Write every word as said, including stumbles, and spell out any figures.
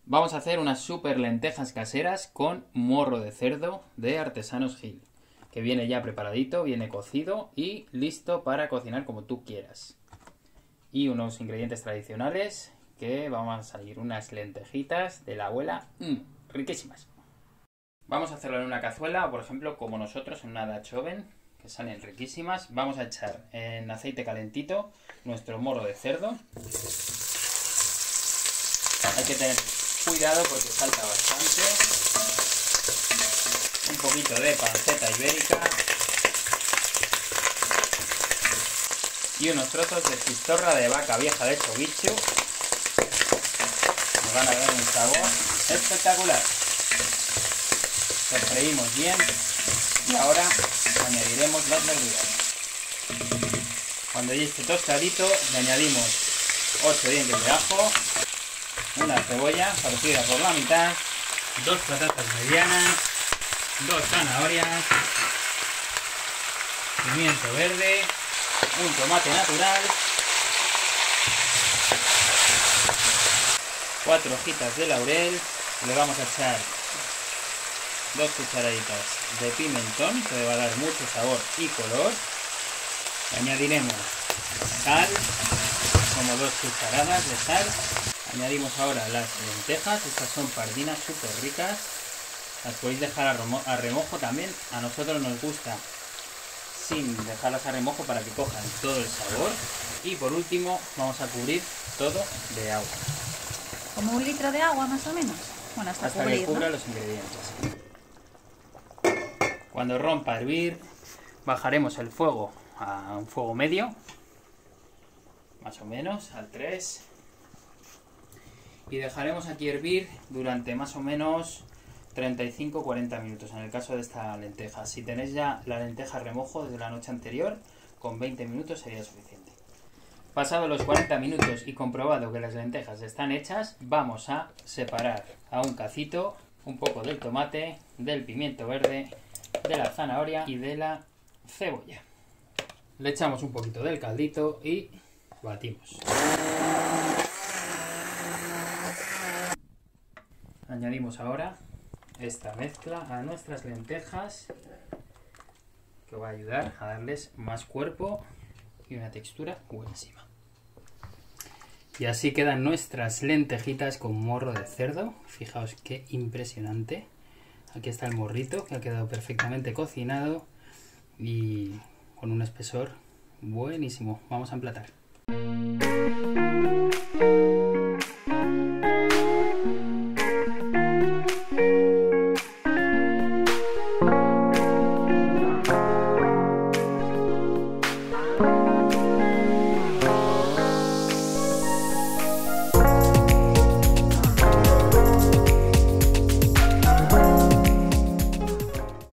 Vamos a hacer unas super lentejas caseras con morro de cerdo de Artesanos Gil, que viene ya preparadito, viene cocido y listo para cocinar como tú quieras. Y unos ingredientes tradicionales que vamos a salir unas lentejitas de la abuela, mmm, riquísimas. Vamos a hacerlo en una cazuela o por ejemplo como nosotros en una Dutch oven, que salen riquísimas. Vamos a echar en aceite calentito nuestro morro de cerdo. Hay que tener cuidado porque salta bastante. Un poquito de panceta ibérica. Y unos trozos de chistorra de vaca vieja de chovichu. Nos van a dar un sabor espectacular. Sofreímos bien. Y ahora añadiremos las verduras. Cuando ya esté tostadito, le añadimos ocho dientes de ajo. Una cebolla partida por la mitad, dos patatas medianas, dos zanahorias, pimiento verde, un tomate natural, cuatro hojitas de laurel. Le vamos a echar dos cucharaditas de pimentón, que le va a dar mucho sabor y color. Le añadiremos sal, como dos cucharadas de sal. Añadimos ahora las lentejas, estas son pardinas súper ricas, las podéis dejar a remojo también, a nosotros nos gusta sin dejarlas a remojo para que cojan todo el sabor. Y por último vamos a cubrir todo de agua. ¿Como un litro de agua más o menos? Bueno, hasta, hasta cubrir, que cubra, ¿no?, los ingredientes. Cuando rompa a hervir, bajaremos el fuego a un fuego medio, más o menos, al tres. Y dejaremos aquí hervir durante más o menos treinta y cinco a cuarenta minutos en el caso de esta lenteja. Si tenéis ya la lenteja a remojo desde la noche anterior, con veinte minutos sería suficiente. Pasados los cuarenta minutos y comprobado que las lentejas están hechas, vamos a separar a un cacito un poco del tomate, del pimiento verde, de la zanahoria y de la cebolla. Le echamos un poquito del caldito y batimos. Añadimos ahora esta mezcla a nuestras lentejas, que va a ayudar a darles más cuerpo y una textura buenísima. Y así quedan nuestras lentejitas con morro de cerdo. Fijaos qué impresionante. Aquí está el morrito, que ha quedado perfectamente cocinado y con un espesor buenísimo. Vamos a emplatar.